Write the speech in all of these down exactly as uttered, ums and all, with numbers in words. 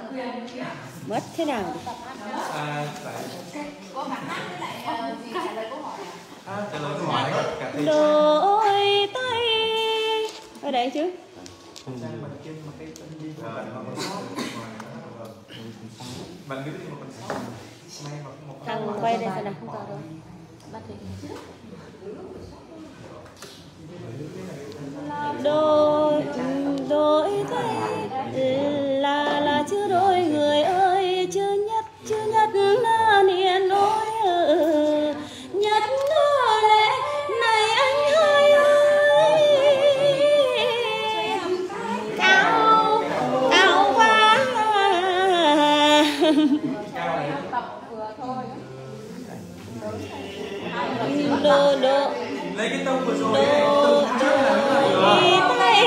Mất thế nào? À, phải. Có khả năng với lại gì trả lời câu hỏi À, trả lời câu hỏi cả thầy đôi tay ở đây chứ. Thằng quay đây xem nào. Đôi đôi tay là là chưa đôi người ơi, chưa nhất chưa nhất niên ôi nhất lẽ này anh ơi ơi cao cao quá đô đô lấy cái tông vừa rồi đô đôi tay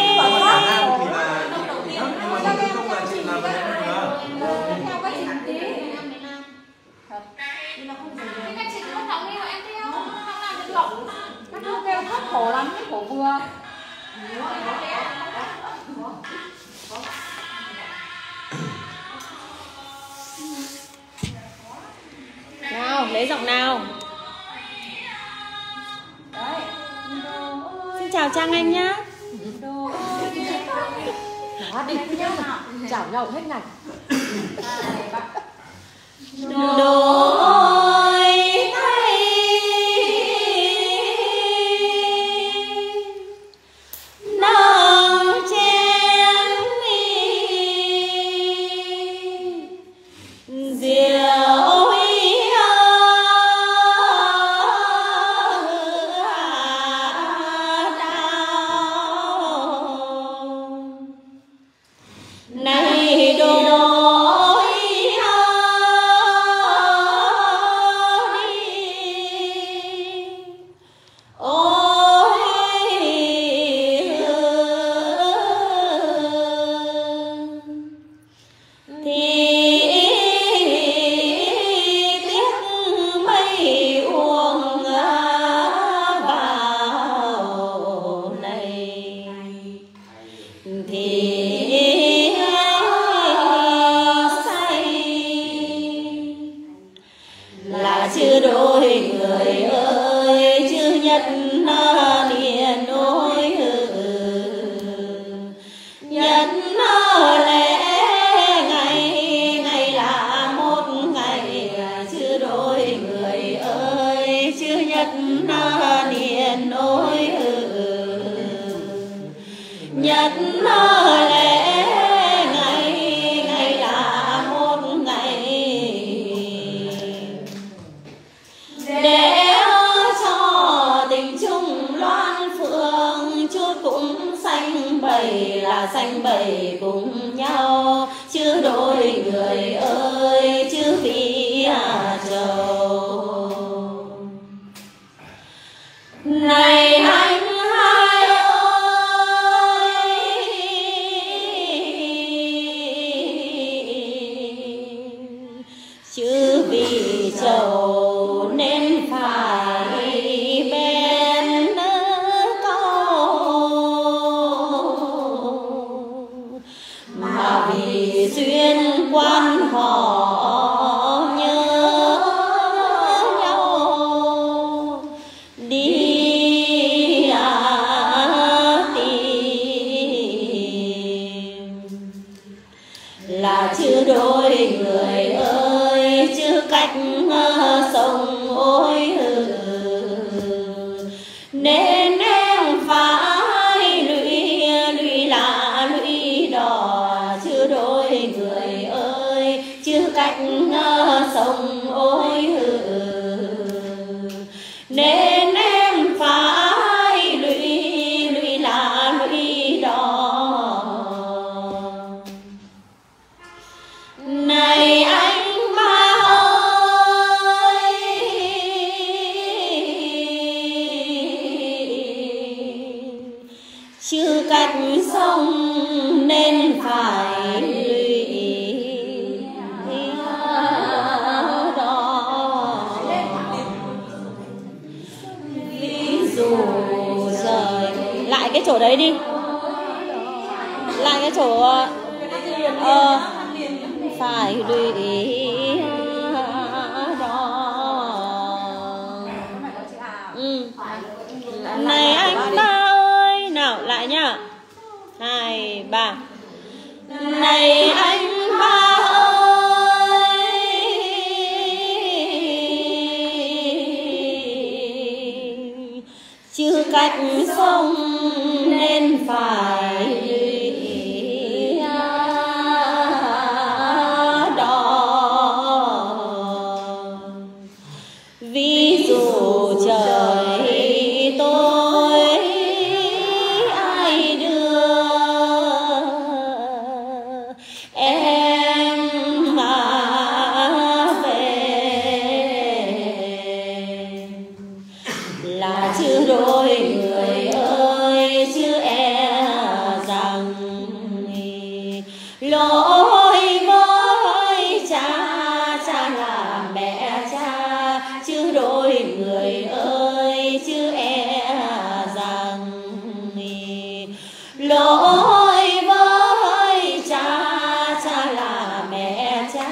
khổ lắm, khổ vừa. Nào, lấy giọng nào. Xin chào Trang Anh nhá. Đó, đi nhá. Chảo nhậu hết ngạch. Đôi tay nâng chén ly rượu này đôi đi ôi thì tiếc mây uông vào này thì là chưa đôi người ơi, chưa nhất niên ôi nhất lẽ ngày ngày là một ngày, chưa đôi người ơi, chưa nhất niên ôi nhất lẽ ngày ngày là một ngày để cho tình chung loan phượng chút cũng xanh bầy là xanh bầy cùng nhau, chứ đôi người ơi chứ vì à trầu này anh hai ơi chứ vì trầu nên phải bên câu mà vì duyên quan họ nhớ nhau đi à tìm là chưa đôi người ơi, chưa cách sông ôi nên em phải lụy lụy là lụy đò, chưa đôi người ơi, chưa cách sông ôi nên em phải lụy lụy là lụy đò này anh ba ơi chưa cách sông nên phải lụy đó ví dụ rời lại cái chỗ đấy đi, lại cái chỗ ờ, phải lụy đó. Ừ. Này anh ba ơi, nào lại nhá, hai ba. Này anh ba ơi, chưa cách sông nên phải lụy đó. Ví dụ trời tôi ai đưa em mà về là chưa đôi người ơi, chứ e rằng lỗi với cha, cha là mẹ cha, chứ đôi người ơi, chứ e rằng lỗi với cha, cha là mẹ cha.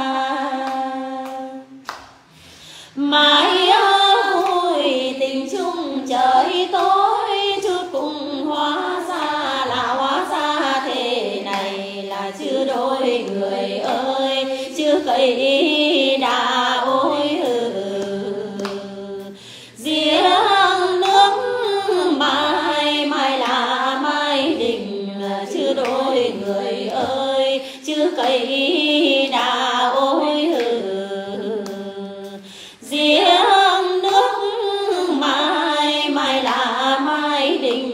Mãi vui tình chung trời tối, chút cùng hóa ra là hóa ra thế này, là chưa đôi người ơi, chưa cây đã ôi hừ. Giếng nước mai mai là mai đình, chưa đôi người ơi, chưa cây đã ôi hừ. Giếng nước mai mai là mai đình.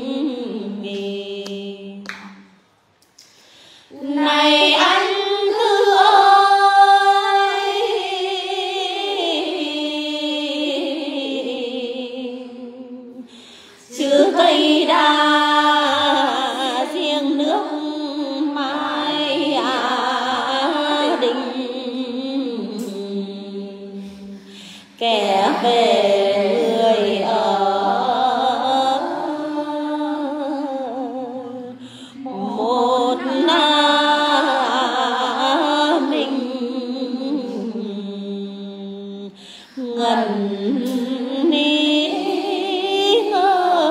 Này anh Tư ơi, chứ cây đa riêng nước mai à đình, kẻ về người ở một na mình ngần ní ngơ,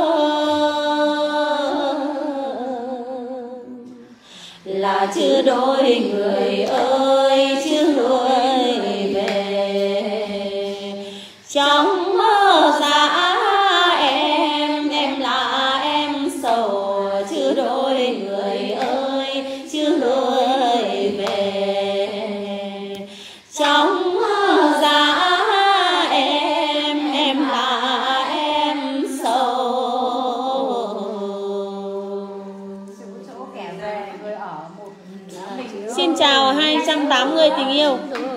là chưa đôi người ơi, chưa đôi về trong mơ dạ em, em là em sầu, chưa đôi người ơi, chưa đôi về trong mơ dạ em, em là em sầu. Xin chào hai trăm tám mươi tình yêu.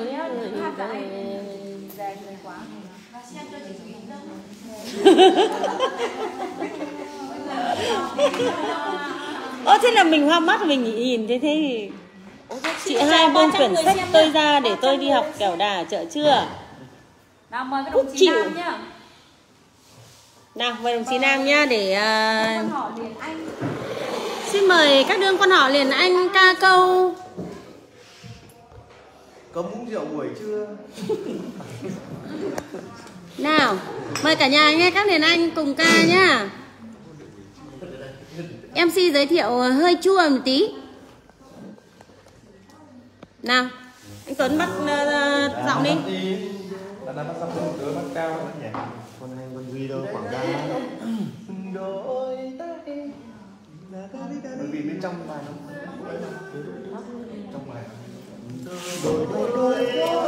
Ơ thế là mình hoa mắt mình nhìn thế thế thì chị hai buông quyển sách tôi ra để tôi đi học kẻo đà ở chợ chưa? Nào mời các đồng chí Nam nhá. Nào mời đồng chí Nam nhá để uh... xin mời các đương quan họ liền anh ca câu. Có uống rượu buổi trưa. Nào mời cả nhà nghe các liền anh cùng ca nhá. em xê giới thiệu hơi chua một tí. Nào anh Tuấn bắt uh, giọng đi. Đã bắt giọng đi, bắt cao bắt nhẹ. Con anh con Duy đâu quảng cáo. Đôi tay. Bởi vì bên trong bài nó trong bài đôi đôi đôi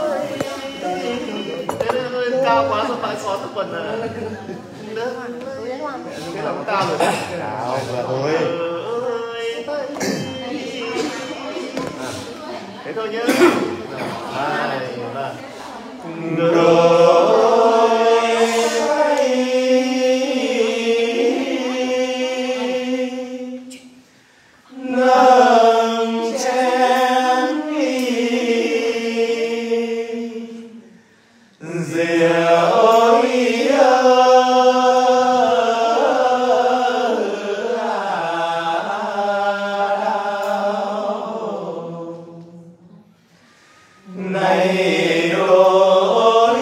thế nó hơi cao quá rồi phải xóa tập quần à. Cái là cao rồi. Cao vừa thôi. Thế thôi nhá. Hai ba. này ôi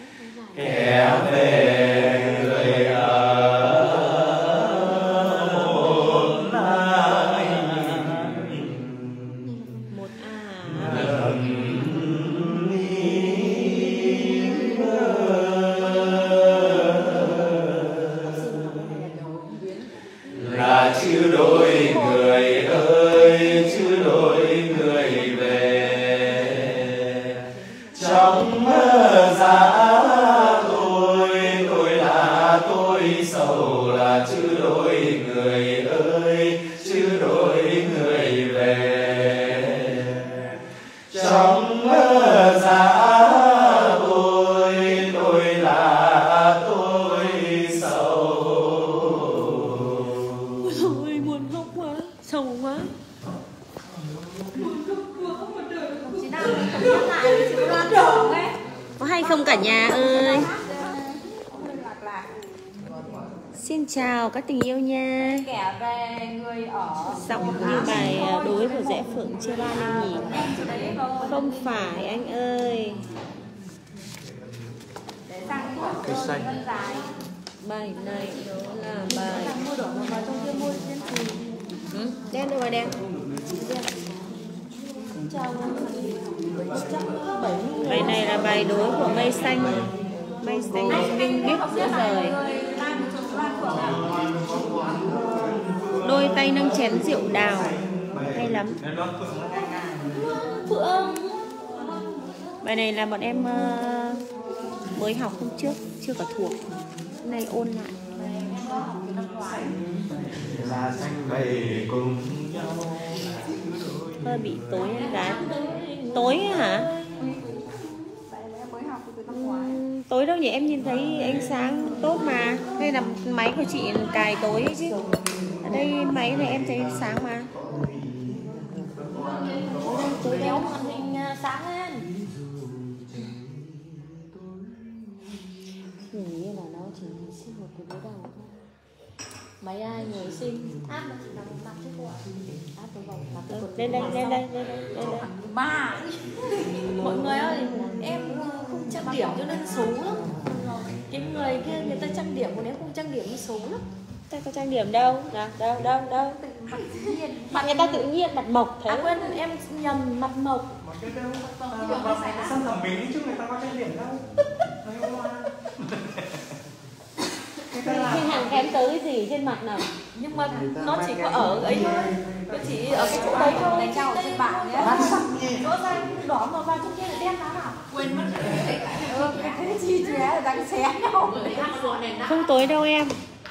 kẻ về người ở đôi sầu là chứ đôi người ơi, chứ đôi người về. Trong giá tôi, tôi là tôi sầu. Ôi buồn khóc quá, sầu quá. Chị nào cũng nhắc lại chị Loan Phượng ấy. Có hay không cả nhà ơi? Xin chào các tình yêu nha. Kẻ về người ở. Giọng như bài đối của Rẽ Phượng chưa ba năm nhỉ? Không phải anh ơi. Để sang Cây xanh. Bài này đó là bài mua đồ mà trong kia mua trên thì ừ? Đen đâu mà đen. Bài này là bài đối của Mây Xanh. Mây Xanh Minh biết giữa rời. Đôi tay nâng chén rượu đào. Hay lắm. Phượng. Bài này là bọn em uh, mới học hôm trước, chưa có thuộc. Hôm nay ôn lại. Là xanh bầy cùng nhau. Hơi bị tối em gái. Tối hả? Uhm, tối đâu nhỉ, em nhìn thấy ánh sáng tốt mà. Đây là máy của chị cài tối chứ. Ở đây máy này em thấy sáng mà. Tối đâu màn hình sáng lên. Hình như là nó chỉ xin một cái đối đầu thôi. Mấy ai người xin áp nó chỉ nằm mặt chứ cô ạ. Áp vào vòng mặt cái cột. Lên đây, lên đây, lên đây, lên đây. ba. Mọi người ơi, em không trang điểm cho nên xấu lắm. Cái người kia người ta trang điểm, còn em không trang điểm nó xấu lắm. Ta có trang điểm đâu? Nào, đâu, đâu, đâu. Mặt người ta tự nhiên, mặt mộc thế. À quên, em nhầm mặt mộc. Xong thẩm mỹ chứ người ta có trang điểm đâu. Cái hàng kém tới cái gì trên mặt nào. Nhưng mà nó chỉ có ở ấy thôi. Nó chỉ ở cái chỗ đấy thôi. Này chào trên bạn nhé. Chỗ ra đỏ mà vào trong kia là đen lắm à? Quên mất. Ừ, cái gì chứ là đang xé nhau. Không tối đâu em.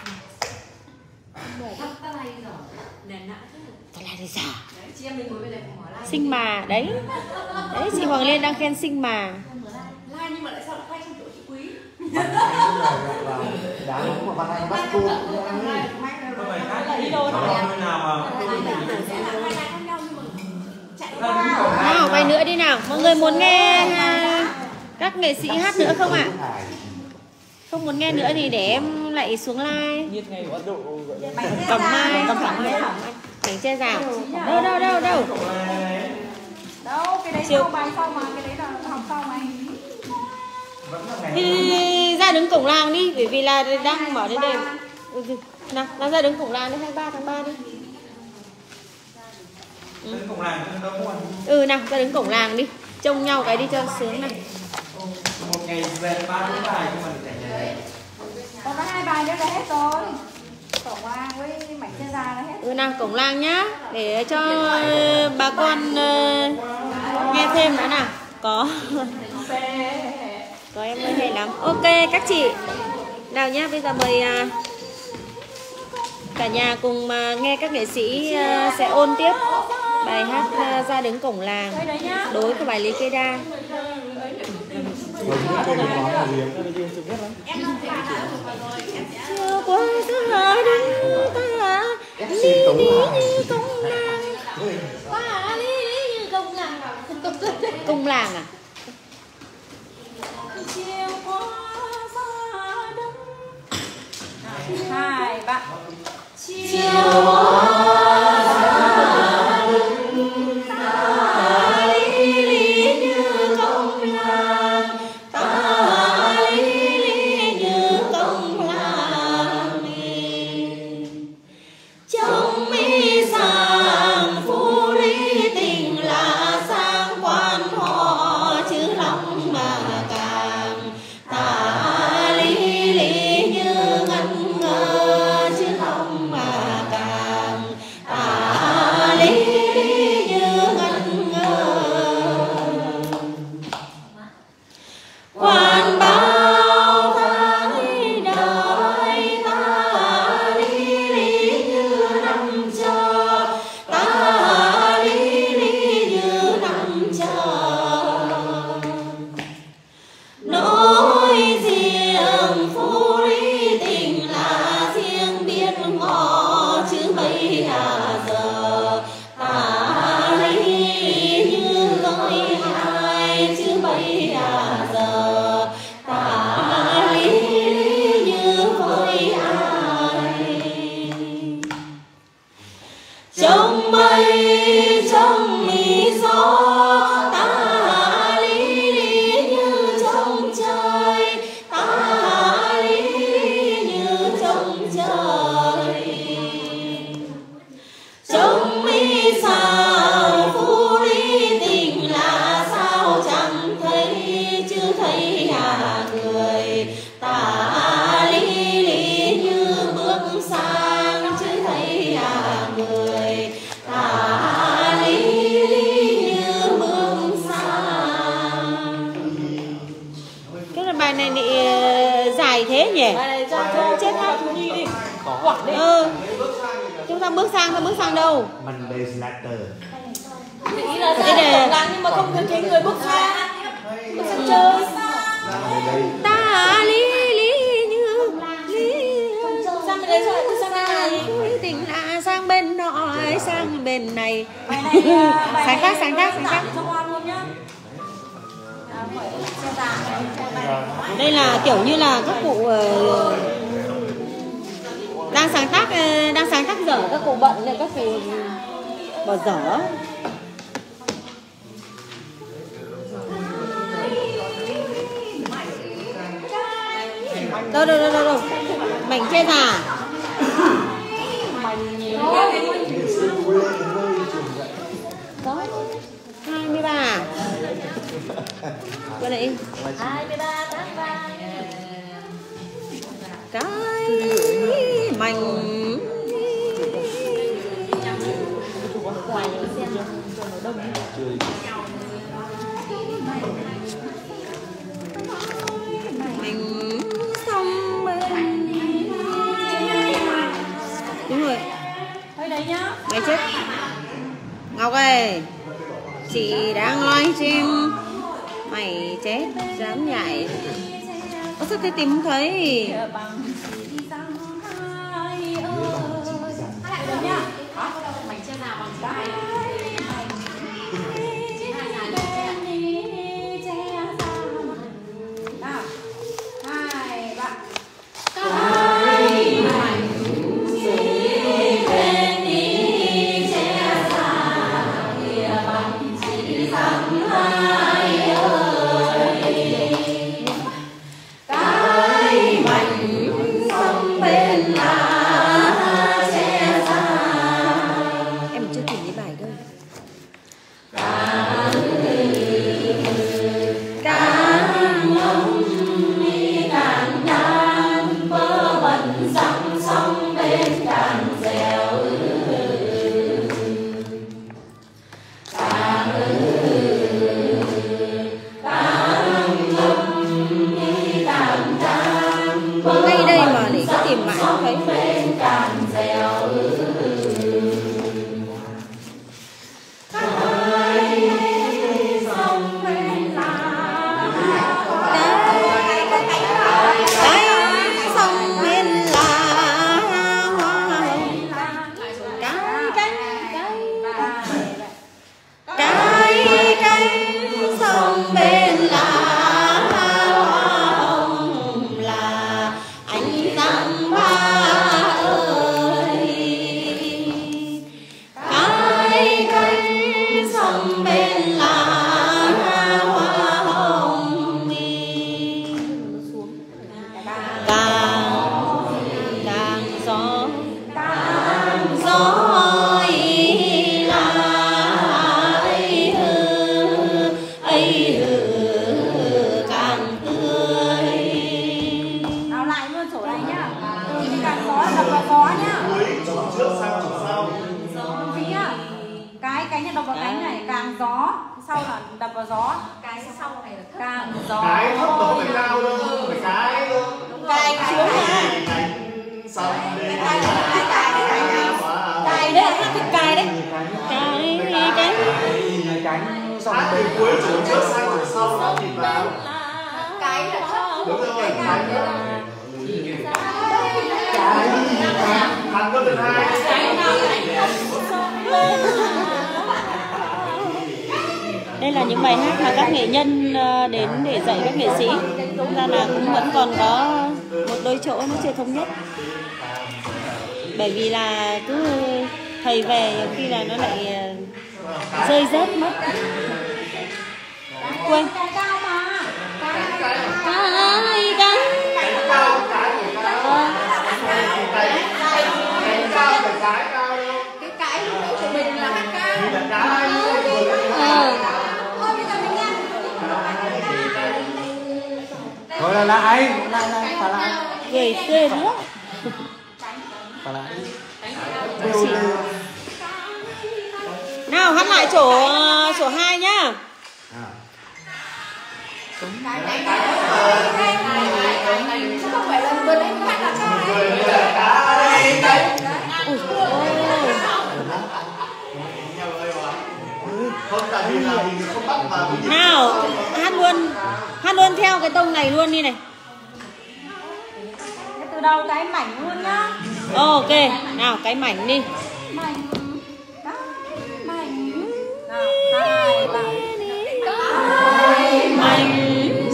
Cái này thì giả. Xinh mà, đấy. Đấy, chị Hoàng Liên đang khen xinh mà. Nhưng mà lại sao lại quay trong chỗ chị Quý? Đá đúng mà bạn anh bắt cô. Có bài khác thì có nơi nào mà Nào, bài nữa đi nào. Mọi người muốn nghe à, các nghệ sĩ hát nữa không ạ? À? Không muốn nghe nữa thì để em lại xuống live. Cầm mai, cầm thẳng mai. Bánh che rào. Đâu, đâu, đâu, đâu. Đâu, cái đấy sau bài sau mà, cái đấy là học sau mày. Thì ra đứng cổng làng đi, bởi vì là đang mở đến đêm. Nào, nào ra đứng cổng làng đến hai mươi ba tháng ba đi. ừ. Đến cổng làng đâu có. Ừ nào, ra đứng cổng làng đi. Trông nhau cái đi cho sướng này. Một ngày về ba bốn bài nhưng mà để cả nhà. Còn có hai bài nữa là hết rồi. Cổng làng với mảnh trên già là hết. Ừ nào, cổng làng nhá. Để cho bà con uh, nghe thêm nữa nào. Có. Có em ơi hay lắm. Ok các chị. Nào nhá, bây giờ mời uh, cả nhà cùng uh, nghe các nghệ sĩ uh, sẽ ôn tiếp bài hát uh, Ra Đứng Cổng Làng đối của bài Lý Cây Đa. Chưa qua ra đứng ta lý lý như công làng. Qua lý lý như công làng. Công làng à? Chiều qua ra đứng. Hai bạn. Chiều qua ra đứng ta lý lý như công làng. Ta lý lý như công làng. Trong mi sang phú lý tình là sang quan họ chứ lòng mà càng. Ta lý lý như ngân ngơ chứ lòng mà càng. trong lý gió, ta lý lý như trong trời, ta lý lý như trong trời. Trong mi sao phu lý tình là sao chẳng thấy, chứ thấy à người ta lý lý như bước sang, chứ thấy à người ta lý lý như bước sang. Cái là bài này thì dài thế nhỉ? Bài này ra thôi chết ha, thu đi đi. Quảng đi. Ừ. Chúng ta bước sang, ta bước sang đâu? Monday's later. Ý là ra để tổng đàn nhưng mà không thấy người bước sang. Bước sang chơi. Ta lý lý như lý Sang bên đấy rồi, bước sang bên này. tình lạ sang bên nọ sang bên này. Bài này bài Sáng tác, sáng tác, sáng tác. cho con luôn nhá. À, phải xe tải. Đây là kiểu như là các cụ uh, đang sáng tác uh, đang sáng tác dở, các cụ bận nên các cụ bỏ dở. Đâu đâu đâu đâu đâu. Mảnh che già. Có hai mươi ba. Cái này hai mươi ba tháng ba. cái mảnh mình xong bên đúng rồi. Thôi đấy nhá. Mày chết Ngọc ơi, chị đang live stream, mày chết dám nhảy. Ơ sao tôi tìm không thấy? Mảnh che nào bằng cái. Nào. Hai, ba. Em chưa tìm cái bài đâu. Ngay đây mà để cứ tìm mãi không thấy. Nào lại luôn sổ này nhá. Cái càng gió đập vào gió nhá. Trước sau chủ sau. Không khí nhá. Cái cánh này đập vào cánh này, càng gió, sau là đập vào gió. Cái sau này là thấp. Càng gió. Cái thấp đó phải cao đâu, phải cái đâu. Cài xuống hả? Xong đi. Cài đấy, hát cái cài đấy. Cái cái Cánh xong từ cuối chủ trước sang chủ sau nó nhìn vào. Cái là thấp. Đúng rồi, cánh đó. Cái thằng có được hai. đây là những bài hát mà các nghệ nhân ờ, đến để dạy các nghệ sĩ. Chúng ta là cũng vẫn còn có một đôi chỗ nó chưa thống nhất. Bởi vì là cứ thầy về khi là nó lại rơi rớt mất. Quên. Cái cao mà. Cái cái Cái cái lúc đấy của mình là hát ca. ờ. Thôi bây giờ mình nghe. Thôi là lại, lại lại, phải lại. Ghê ghê nữa. Phải lại. Nào hát lại chỗ chỗ hai nhá. Không phải là vừa đấy hát là ca này. Nào hát luôn, hát luôn theo cái tông này luôn đi này. Cái từ đầu cái mảnh luôn nhá. Ok, nào cái mảnh đi. Mảnh. Cái mảnh. Nào, hai ba. Cái mảnh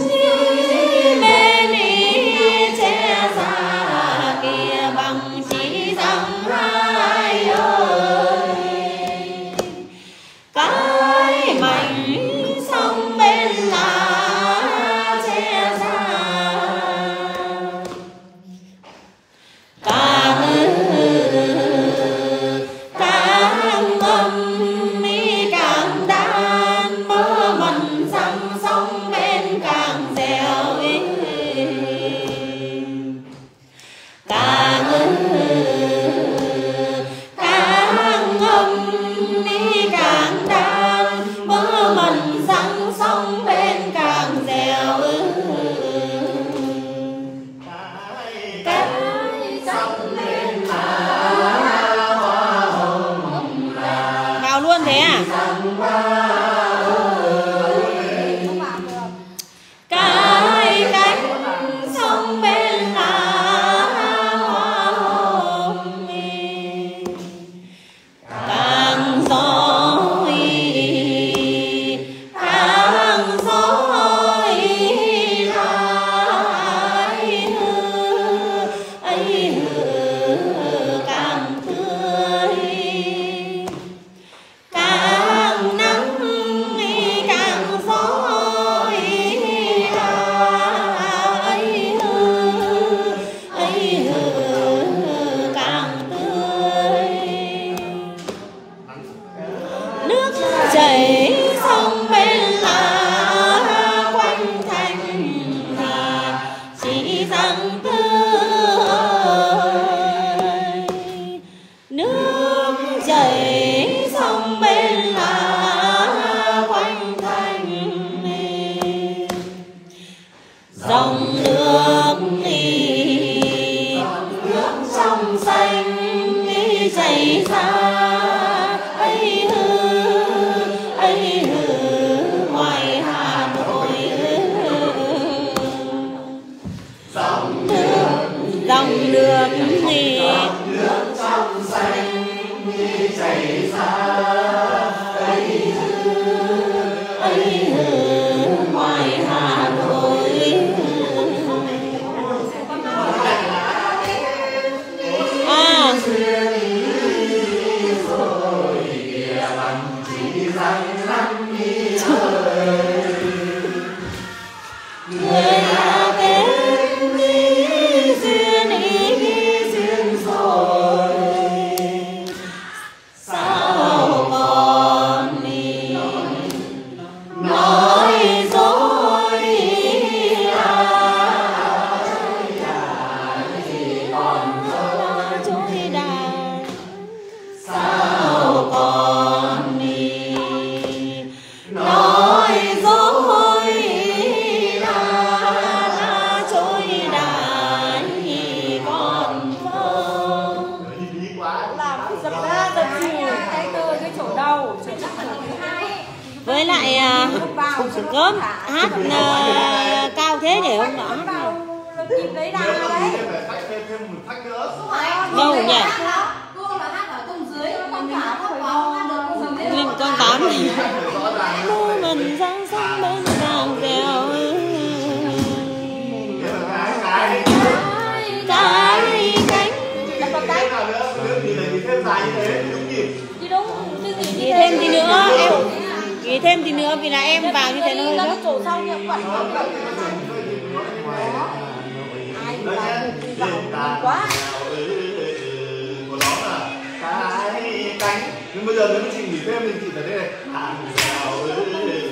bên ý che ra kia bằng chỉ rằng hai ơi. Cái mảnh sông bên lá che ra càng càng ngâm mi càng đan mơ mần sang sông bên càng dẻo ý càng càng ngâm mi càng đan mơ mần sang sông bên càng dẻo cái sông bên lá hoa hồng là Vào luôn thế à? cái cánh sông bên lá hoa hồng càng gió càng gió lại ấy càng tươi càng nắng càng gió ấy ấy càng tươi nước chảy sông bên lá quanh thành là chỉ rằng tươi nước chảy sông bên lá quanh thành dòng nước đi nước trong xanh đi chảy ra ấy hư ấy hư ngoài Hà Nội dòng nước Dòng nước đi nước trong xanh đi chảy ra ấy hư ấy hư ngoài Hà Nội à. người là tên đi duyên ý duyên rồi sao còn đi nói dối chỉ còn Chối đài sao còn đi nói dối là trôi đài còn không Làm cái dập ra dập chiều cái từ cái chỗ đầu, chỗ chắc là thứ hai. với lại à, gớm hát à, cao thế để hôm nọ hát nào. Nhịp đấy đà đấy. Đâu nhỉ? Cô là hát ở tông dưới, con cả thấp vào hát được cô dừng Nguyên con tám mơ mình sang sông bên càng dẻo cái cánh Đập vào cái. Đi đúng, cái gì như thế thêm tí nữa em nghỉ thêm tí nữa vì là em vào như thế nó hơi gấp. chỗ sau nhậm quẩn không ai vào vào quá của nó là cái cánh. Nhưng bây giờ nếu chị nghỉ thêm thì chị phải đây này hàng rào ơi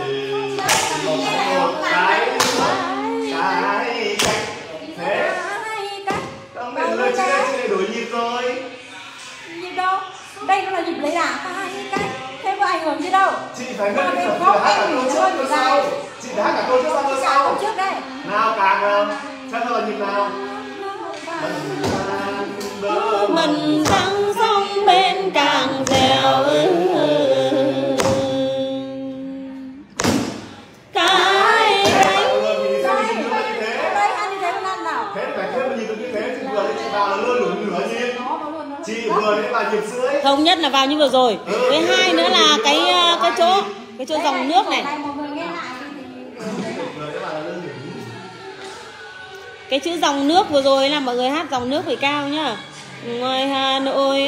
cái cái cánh thế không để lời chị đây chị lại đổi nhịp rồi. Nhịp đâu đây nó là nhịp lấy đà hai cái thế có ảnh hưởng gì đâu. Chị phải mà ngân mình chị không hát cả em câu nghỉ trước hơi câu bị sau. dài Chị hát cả câu trước sau câu sau. trước đây Nào càng nào xem là nhịp nào. Mình sang sông bên càng dẻo cái đây ăn như thế con ăn nào thế phải thêm một nhịp được như thế. Chị vừa đấy chị vào là luôn đủ nửa nhịp. Chị vừa đấy vào nhịp rưỡi. thống nhất là vào như vừa rồi. Với hai nữa là cái cái chỗ cái chỗ dòng nước này. Cái chữ dòng nước vừa rồi là mọi người hát dòng nước phải cao nhá. Ngoài Hà Nội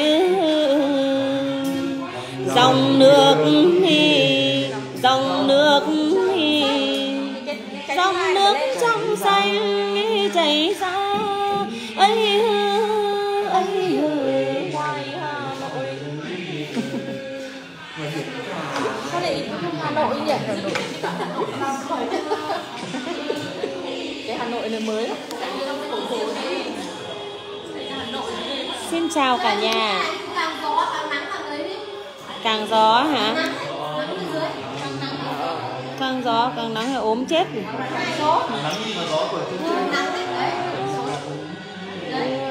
dòng nước thì dòng nước thì dòng nước trong xanh chảy ra ấy ấy ngoài Hà Nội. Sao lại Hà Nội nhỉ? Cái Hà Nội này mới. Xin chào cả nhà. Càng gió càng nắng càng lấy đi. Càng gió hả? Nắng bên dưới càng nắng. Càng gió càng nắng là ốm chết. Gió. Nắng mà gió của chúng ta. Nắng đấy. Đấy.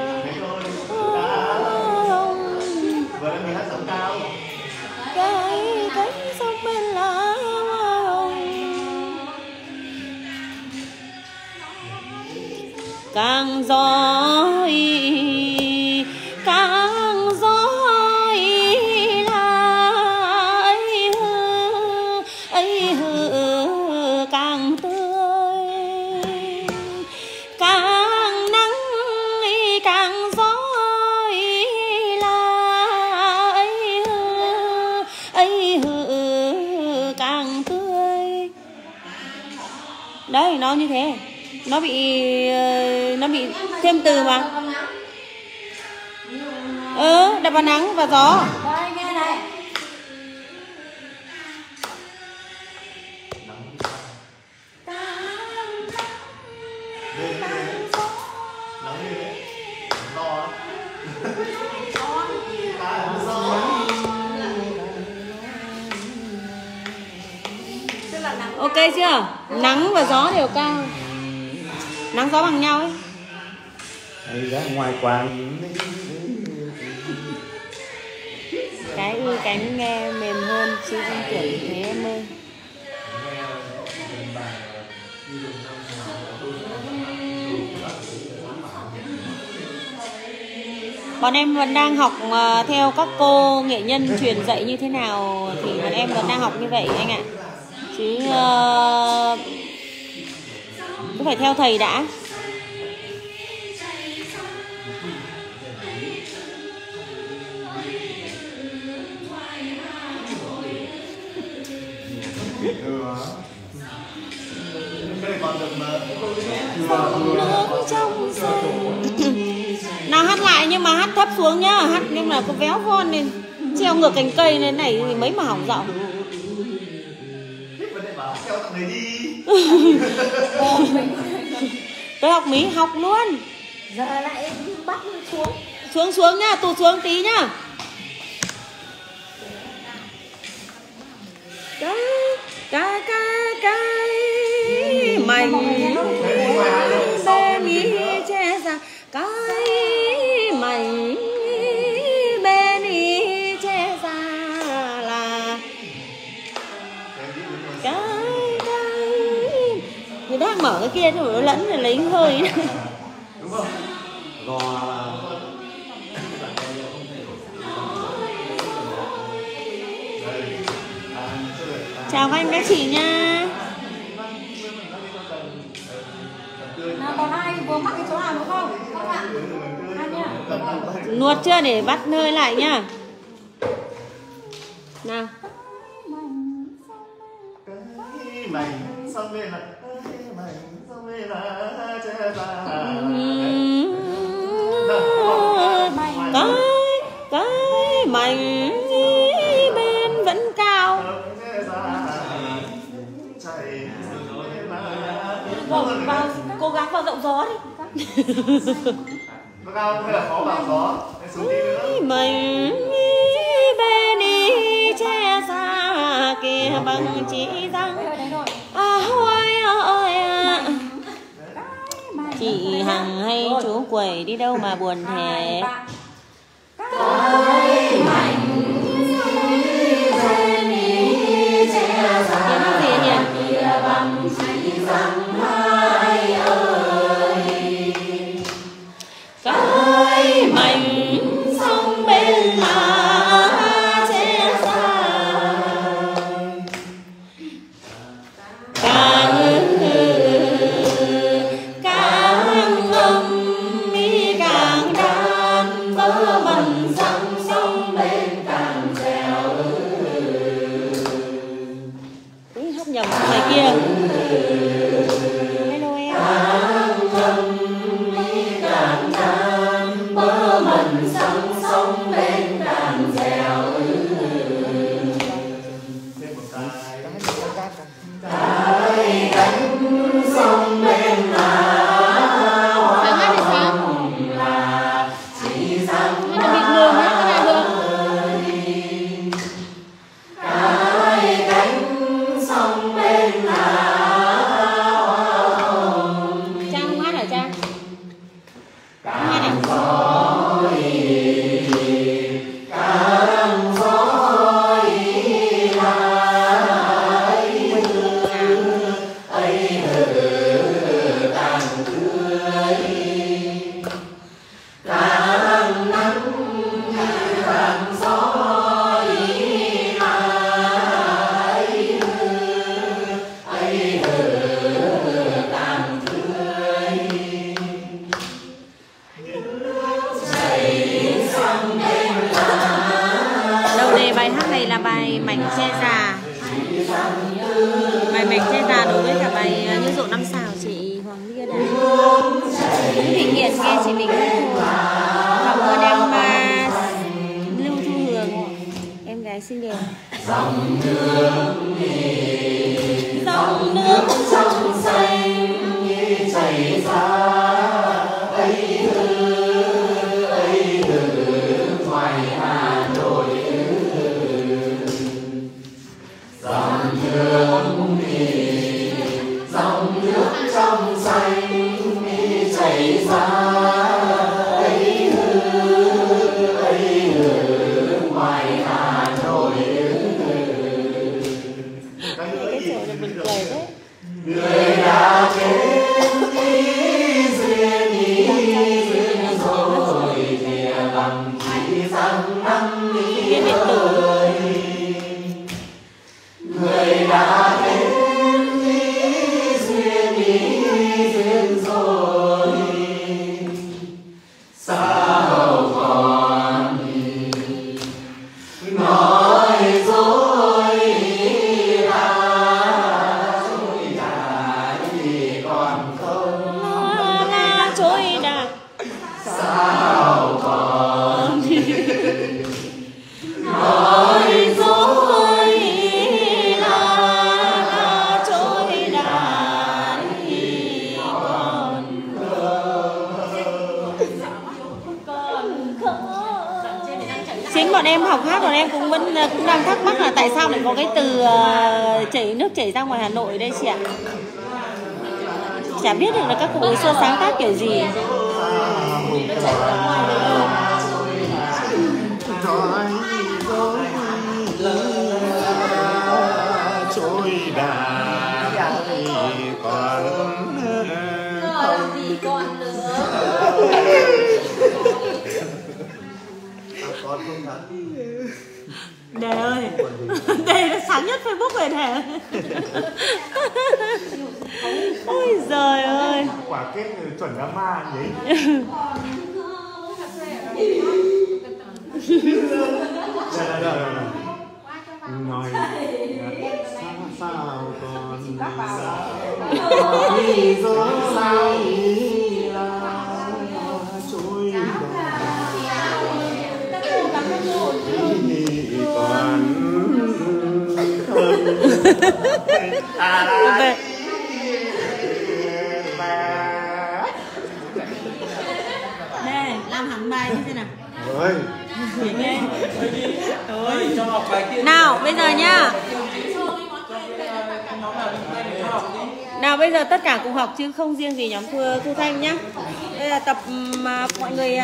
Vừa nãy mình hát giọng cao. Cái cánh sông bên lá hoa hồng càng gió ý, càng gió ý là ấy hư ấy hư càng tươi càng nắng ý, càng gió ý là ấy hư ấy hư càng tươi. Đấy nó như thế, nó bị nó bị thêm từ mà. Ừ, đập vào nắng và gió. Đây nghe này. Nắng như thế. To lắm. Ok chưa? Nắng và gió đều cao. Nắng gió bằng nhau ấy. Đây ra ngoài quàng. Cái ư cánh nghe mềm hơn chứ không tưởng thế em ơi. Bọn em vẫn đang học uh, theo các cô nghệ nhân truyền dạy như thế nào thì bọn em vẫn đang học như vậy anh ạ. Chứ uh, cứ phải theo thầy đã. Nước trong xanh. Nào hát lại nhưng mà hát thấp xuống nhá, hát nhưng mà có véo von lên, treo ngược cành cây này này thì mấy mà hỏng giọng. Tôi học Mỹ học luôn. Giờ lại bắt xuống. Xuống xuống nhá, tụt xuống tí nhá. Cái cái cái cái mày bên ý che ra cái mày bên ý che ra là cái cái người đang mở cái kia rồi nó lẫn rồi lấy hơi. Đúng không? Gò chào các anh các chị nha. Nào còn ai vừa mắc cái chỗ nào nữa không? Không ạ. Ai nhá. Nuốt chưa để bắt hơi lại nhá. Nào. mảnh xong về là mảnh xong về là che ra cái cái mảnh bên vẫn cao. Vào, vào, cố gắng vào rộng gió đi. Nó cao hay là khó vào gió? Xuống đi nữa. Mình bên đi che xa kia bằng chỉ răng. À hoài ơi à. Chị Hằng hay chú Quẩy đi đâu mà buồn thế? Cái mảnh bên đi che xa kia bằng chỉ răng hai ơi. Cái mảnh sông bên lá che xa càng càng âm mi càng đan vỡ vần dòng sông bên càng dẻo. Úi, hát nhầm ngoài kia. Hello em. Càng đan vỡ vần dòng sông bên càng dẻo. Cái cánh sông bên lá là chỉ rằng cái cánh sông bên lá Trang không hát hả Trang? càng gió càng gió ấy càng tươi càng nắng càng gió ấy càng tươi. Đầu đề bài hát này là bài Mảnh Tre Già. Bài Mảnh Tre Già đối với cả bài Như Rượu Năm Xào chị Hoàng Liên này. Nguyễn Thị Nghiện nghe chị mình hát thôi. Cảm ơn em uh, Lưu Thu Hường, em gái xinh đẹp. Dòng nước dòng nước trong xanh như chảy ra ấy hư ấy hư ngoài Hà Nội. Dòng nước dòng nước trong xanh như chảy ra ấy hư ấy hư ngoài Hà Nội. Cái chỗ này mình cười đấy. Người đã chết ý duyên ý duyên rồi thì bằng chỉ rằng năm ý ơi. Người đã chết ý duyên ý duyên rồi sao còn nói dối ta. Còn không La la trôi đà. sao còn nói dối la la trôi đà còn Chính bọn em học hát, bọn em cũng vẫn cũng đang thắc mắc là tại sao lại có cái từ uh, chảy nước chảy ra ngoài Hà Nội đây chị ạ. Chả biết được là các cụ hồi xưa sáng tác kiểu gì. Trôi đà còn gì còn nữa. còn không thật. Đề ơi, đề là sáng nhất Facebook rồi nè. Ôi giời ơi. Quả kết chuẩn drama nhỉ. Đây đây đây. Nói sao sao còn ngày giờ sao là trôi còn hơn à Đây, làm hẳn bài như thế nào? rồi Nghe. Ơi, cho học bài kia. Nào, bây giờ nhá. Nào bây giờ tất cả cùng học chứ không riêng gì nhóm Thu, Thu Thanh nhá. Đây là tập mà mọi người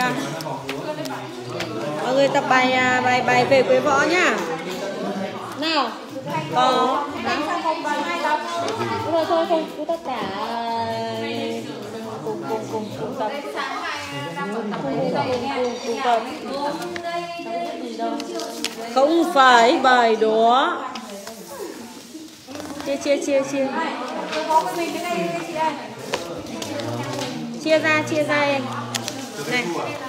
mọi người tập bài bài bài về Quế Võ nhá. Nào. Có. Thôi thôi không, cứ tất cả cùng cùng cùng cùng tập. Không phải bài đó. Chia chia chia chia. Chia ra chia ra em. Này.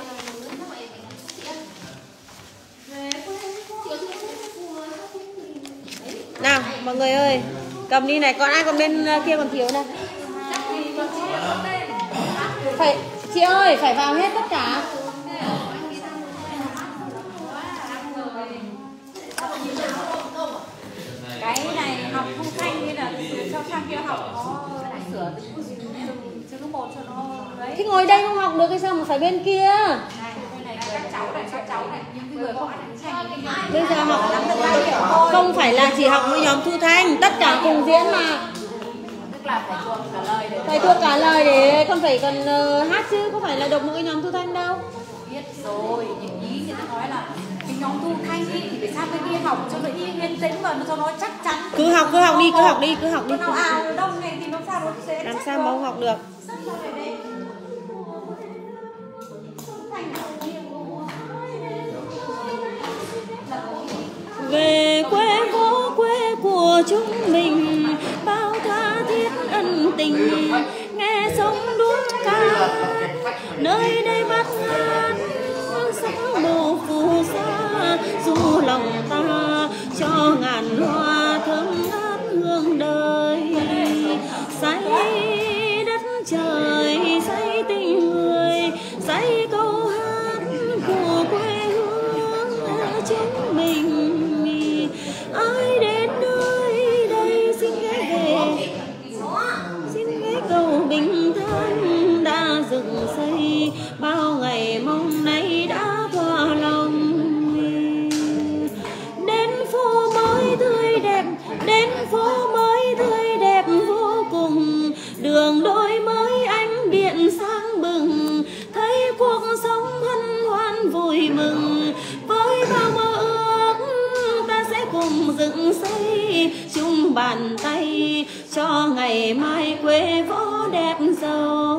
Nào mọi người ơi, cầm đi này, còn ai còn bên kia còn thiếu này. Phải chị ơi, phải vào hết tất cả. Cái này học Thu Thanh như là cho sang kia học có sửa từ lúc một cho nó đấy. Thì ngồi đây không học được hay sao mà phải bên kia? Này, bên này các cháu này, các cháu này, những người không bây giờ học không phải là chỉ học với nhóm Thu Thanh, tất cả cùng diễn mà. Tức là phải thuộc cả lời để Phải thuộc cả lời để con phải cần uh, hát chứ không phải là độc mỗi nhóm Thu Thanh đâu. biết rồi, những ý người ta nói là cái nhóm Thu Thanh ý, thì phải sang bên kia học cho nó yên tĩnh và cho nó chắc chắn. Cứ học cứ học đi, cứ học đi, cứ học đi. Nào ào đông này thì nó sao nó sẽ Làm sao mà không học được? Về quê vô quê của chúng mình, bao tha thiết ân tình, nghe sông đuốc ca nơi đây bát ngát sóng mù phù sa, du lòng ta cho ngàn hoa thơm ngát hương đời, say đất trời say tình người, say câu hát của quê hương chúng mình. Ai đến nơi đây xin ghé về, xin ghé cầu bình thân đã dựng xây, bao ngày mong nay đã thỏa lòng. Đến phố mới tươi đẹp, đến phố mới tươi đẹp vô cùng, đường đôi mới ánh điện sáng bừng, thấy cuộc sống hân hoan vui mừng, với bao mơ ước ta sẽ cùng dựng xây chung bàn tay cho ngày mai quê Võ đẹp giàu.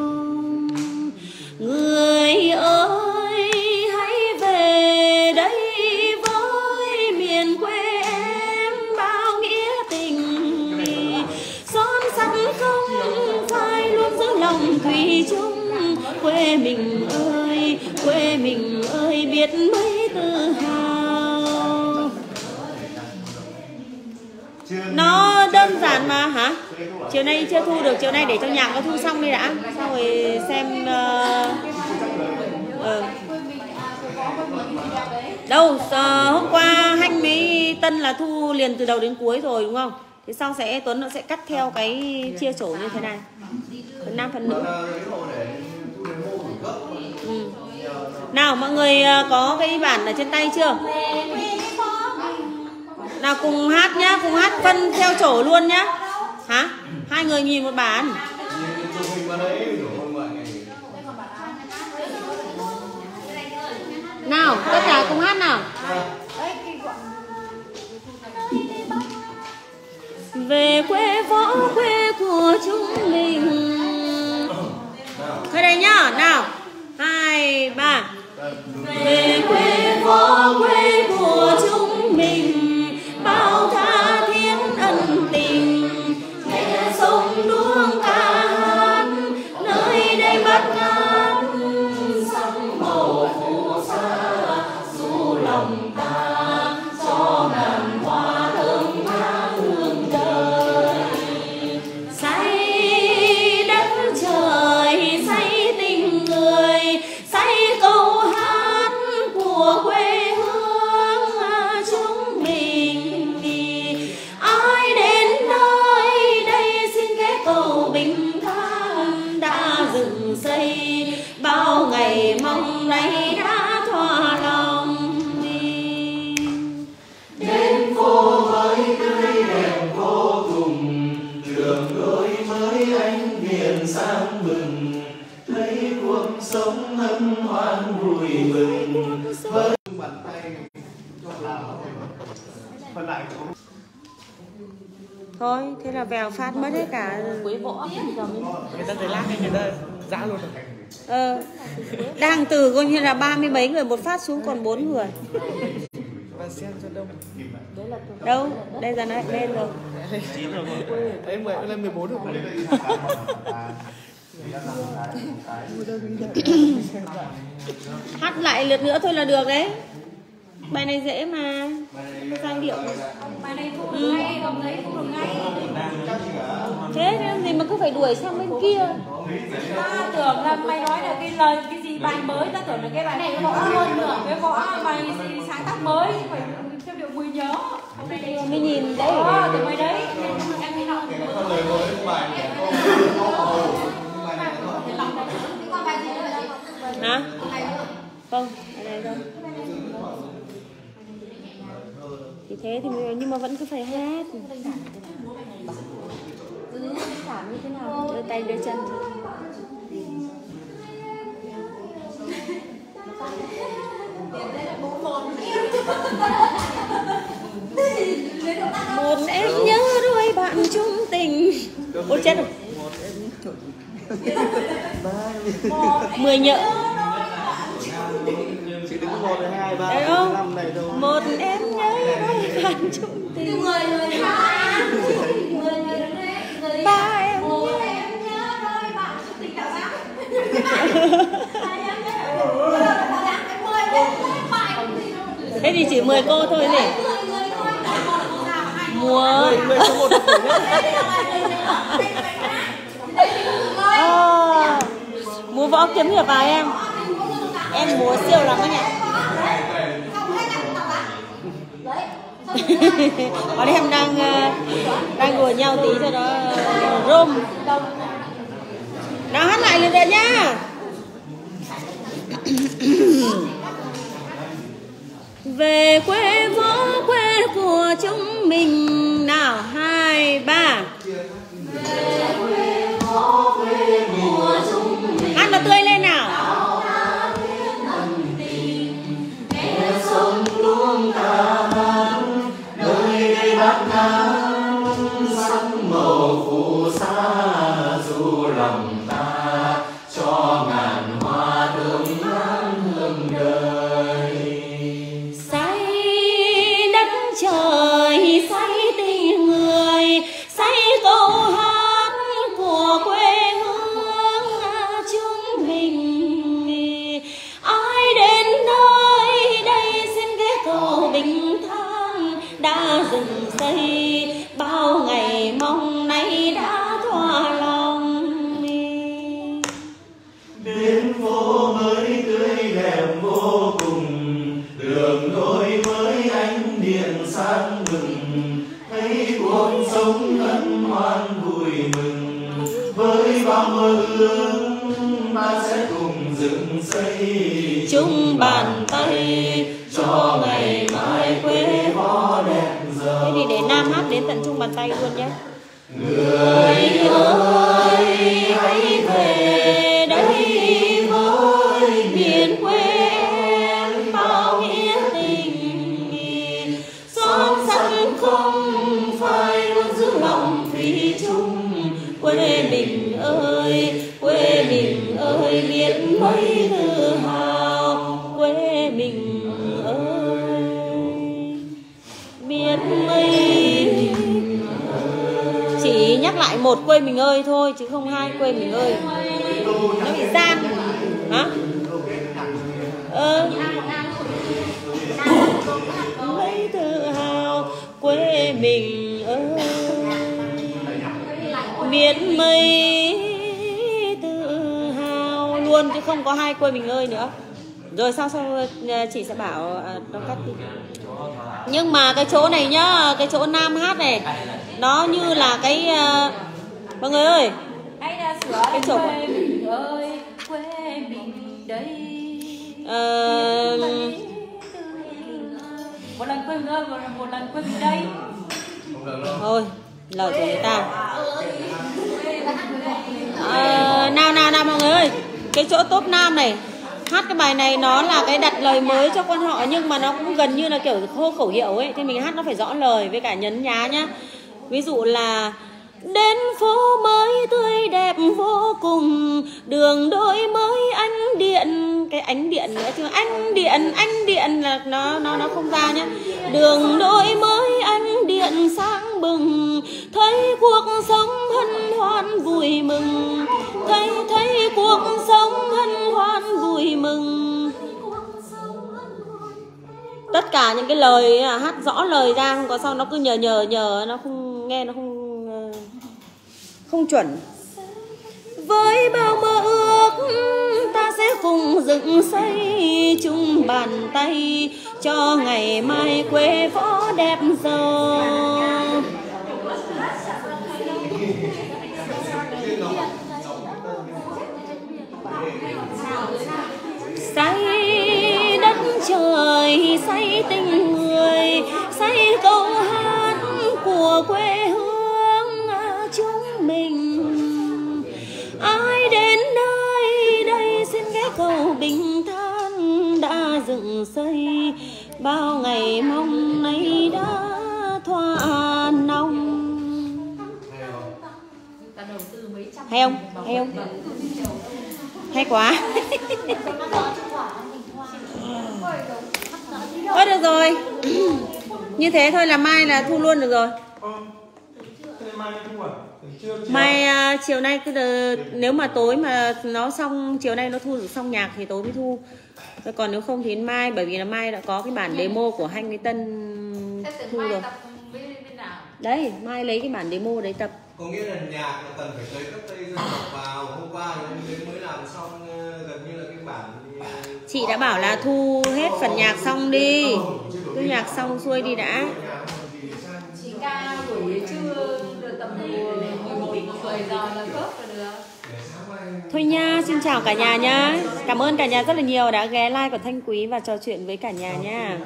Người ơi hãy về đây với miền quê em, bao nghĩa tình son sắt không phải luôn giữ lòng thủy chung. Quê mình ơi, quê mình ơi biết mấy tự hào. Nó đơn giản mà hả? Chiều nay chưa thu được, chiều nay để cho nhạc nó thu xong đi đã, xong rồi xem uh, uh. Đâu, uh, hôm qua Hanh với Tân là thu liền từ đầu đến cuối rồi đúng không? Thế sau sẽ Tuấn nó sẽ cắt theo cái chia sổ như thế này, phần nam phần nữ. Ừ. Nào mọi người uh, có cái bản ở trên tay chưa? Nào cùng hát nhá, cùng hát phân theo chỗ luôn nhá. Hả? Hai người nhìn một bản. Nào, tất cả cùng hát nào. Về quê Võ quê của chúng mình. Thôi đây nhá, nào. Hai, ba. Về quê Võ quê của chúng mình, bao tha thiết ân tình, nghe sông đuông ca hát nơi đây bát ngát sông màu phù sa, du lòng ta cho ngàn hoa thơm ngát hương đời, say bàn tay phần lại thôi thế là vèo phát mất hết cả quế võ. Người ta thấy lát hay người ta giã luôn. Ờ, đang từ coi như là ba mươi mấy người một phát xuống còn bốn người. Và xem cho đông. Đâu, đây giờ nó lại lên rồi. chín rồi. Em mười lên mười bốn rồi. Hát lại lượt nữa thôi là được đấy. Bài này dễ mà. Giai điệu. Bài này không được ngay, đồng giấy không được ngay. Thế nên gì mà cứ phải đuổi sang bên kia. Ta tưởng là mày nói là cái lời cái gì bài mới, ta tưởng là cái bài này võ hơn nữa. Cái võ bài gì sáng tác mới, phải theo điệu Mùi nhớ. Mới nhìn đấy. Ờ, từ ngoài đấy. Em thấy nó. Hả? Không, ở đây thôi. Thì thế thì nhưng mà vẫn cứ phải hát. Cảm như thế nào? Đưa tay đưa chân. Một em nhớ đôi bạn chung tình. Ôi chết rồi. Mười nhỡ. Chị đứng một hai ba năm này thôi. Một em nhớ đôi bạn chung tình. Người người hai người người người Ba em một em nhớ đôi bạn chung tình đạo giáo. Thế thì chỉ mười cô thôi nhỉ? Múa à, múa võ kiếm hiệp à em? Em múa siêu lắm anh ạ. Bọn em đang đang đùa nhau tí cho nó rôm. Nào hát lại lần nữa nhá. Về quê võ quê của chúng mình. Nào hai ba. Hát nó tươi lên nào. Nơi đây Bắc Nam sắc màu phù sa, dù lòng ta cho ngàn hoa thơm ngát hương đời. Say đất trời, say tình người, say câu hát của quê hương chúng mình. Ai đến nơi đây xin ghé cầu bình thản, đã dừng xây bao ngày mong nay đã thỏa lòng. Đến phố mới tươi đẹp vô cùng, đường đôi với ánh điện sáng bừng, thấy cuộc sống hân hoan vui mừng. Với bao mơ ước ta sẽ cùng dựng xây chung bàn tay cho ngày mai quê võ đẹp giờ. Thế thì để Nam hát đến tận chung bàn tay luôn nhé. Người ơi hãy về đây với miền quê em, bao nghĩa tình son sắt không phai luôn giữ lòng thủy chung. Quê mình ơi, quê mình ơi, biết mấy tự hào. Quê mình ơi, biết mấy. Chỉ nhắc lại một quê mình ơi thôi chứ không hai quê mình ơi. Nó bị gian. Hả? Ờ. Mấy tự hào quê mình ơi, biết mấy tự hào luôn chứ không có hai quê mình ơi nữa. Rồi sau sau chị sẽ bảo nó cắt đi. Nhưng mà cái chỗ này nhá, cái chỗ Nam hát này nó như là cái uh, mọi người ơi, Hay là sửa cái chỗ quê mình ơi, quê mình đây. Uh, một lần quê mình ơi, một lần, một lần quê mình đây. thôi lời của người ta. À, nào nào nào mọi người ơi, cái chỗ top Nam này Hát cái bài này nó là cái đặt lời mới cho quan họ, nhưng mà nó cũng gần như là kiểu hô khẩu hiệu ấy, thì mình hát nó phải rõ lời với cả nhấn nhá nhá. Ví dụ là đến phố mới tươi đẹp vô cùng, đường đôi mới ánh điện, cái ánh điện nữa chứ, ánh điện ánh điện là nó nó nó không ra nhá. Đường đôi mới ánh điện sáng bừng, thấy cuộc sống hân hoan vui mừng, thấy thấy cuộc sống hân hoan vui mừng. Tất cả những cái lời hát rõ lời ra, không có sao nó cứ nhờ nhờ nhờ, nó không nghe, nó không không chuẩn. Với bao mơ ước ta sẽ cùng dựng xây chung bàn tay cho ngày mai quê võ đẹp giàu. Say đất trời, say tình người, say câu hát của quê hương chúng mình. Ai đến nơi đây xin ghé cầu bình than đã dựng xây, bao ngày mong nay đã thoa nong. Hay không? Hay không? Hay quá. Thôi được rồi. Như thế thôi là mai là thu luôn được rồi. Mai uh, chiều nay cứ đờ, nếu mà tối mà nó xong, chiều nay nó thu được xong nhạc thì tối mới thu. Còn nếu không thì mai, bởi vì là mai đã có cái bản demo của Hanh với Tân thu rồi. Đấy, mai lấy cái bản demo đấy tập. Có nghĩa là nhạc là cần phải tới các Tây dân tộc vào. Hôm qua thì mới làm xong gần như là cái bản. Chị đã bảo là thu hết phần nhạc xong đi. Thu nhạc xong xuôi đi đã. Chị ca buổi trưa tầm mười một giờ là khớp rồi được. Thôi nha, xin chào cả nhà nhá. Cảm ơn cả nhà rất là nhiều đã ghé like của Thanh Quý và trò chuyện với cả nhà nha.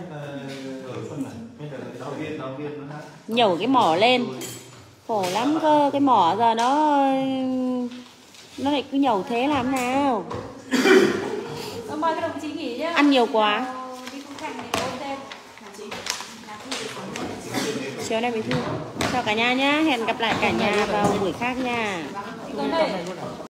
Nhẩu cái mỏ lên. Khổ lắm cơ, cái mỏ giờ nó nó lại cứ nhẩu thế làm nào. Mời các đồng chí nghỉ nhá. Ăn nhiều quá. Chiều nay mới thu. Chào cả nhà nhá, hẹn gặp lại cả nhà vào buổi khác nha.